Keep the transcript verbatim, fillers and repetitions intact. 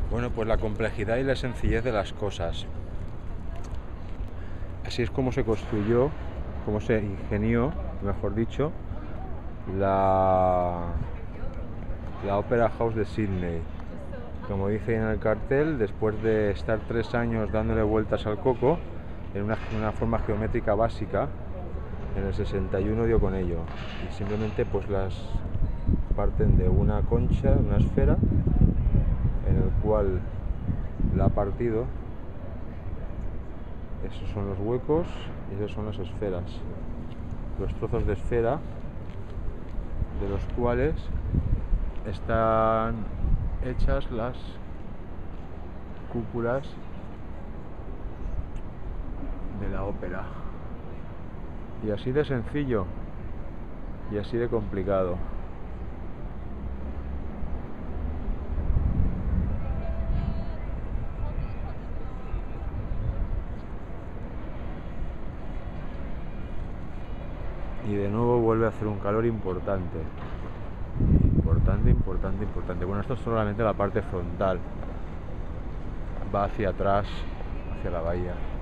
Bueno, pues la complejidad y la sencillez de las cosas. Así es como se construyó, como se ingenió, mejor dicho, la, la Opera House de Sydney. Como dice en el cartel, después de estar tres años dándole vueltas al coco, en una, una forma geométrica básica, en el sesenta y uno dio con ello. Y simplemente pues las parten de una concha, una esfera, en el cual la ha partido. Esos son los huecos y esas son las esferas. Los trozos de esfera, de los cuales están hechas las cúpulas de la ópera. Y así de sencillo y así de complicado. Y de nuevo vuelve a hacer un calor importante. Importante, importante, importante. Bueno, esto es solamente la parte frontal. Va hacia atrás, hacia la bahía.